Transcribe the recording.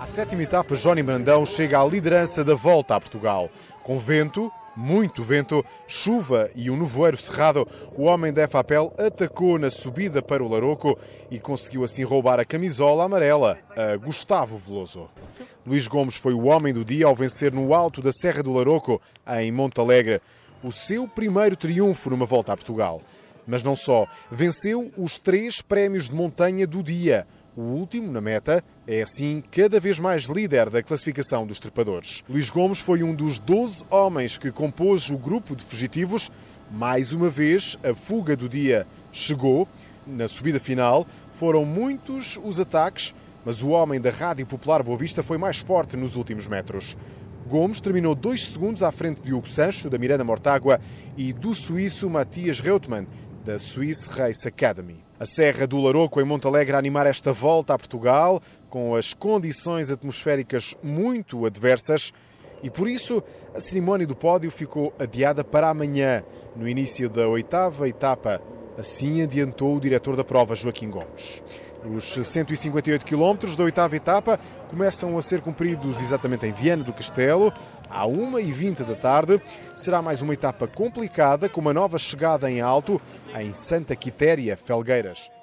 À sétima etapa, Johnny Brandão chega à liderança da Volta a Portugal. Com vento, muito vento, chuva e um nevoeiro cerrado, o homem da FAPEL atacou na subida para o Laroco e conseguiu assim roubar a camisola amarela a Gustavo Veloso. Luís Gomes foi o homem do dia ao vencer no alto da Serra do Laroco, em Montalegre, o seu primeiro triunfo numa Volta a Portugal. Mas não só, venceu os 3 prémios de montanha do dia. O último, na meta, é assim cada vez mais líder da classificação dos trepadores. Luís Gomes foi um dos 12 homens que compôs o grupo de fugitivos. Mais uma vez, a fuga do dia chegou. Na subida final, foram muitos os ataques, mas o homem da Rádio Popular Boa Vista foi mais forte nos últimos metros. Gomes terminou 2 segundos à frente de Hugo Sancho, da Miranda Mortágua, e do suíço Matthias Reutemann, da Swiss Race Academy. A Serra do Laroco, em Montalegre, a animar esta volta a Portugal, com as condições atmosféricas muito adversas, e por isso a cerimónia do pódio ficou adiada para amanhã, no início da 8ª etapa. Assim adiantou o diretor da prova, Joaquim Gomes. Os 158 km da 8ª etapa começam a ser cumpridos exatamente em Viana do Castelo, à 1h20 da tarde. Será mais uma etapa complicada, com uma nova chegada em alto, em Santa Quitéria, Felgueiras.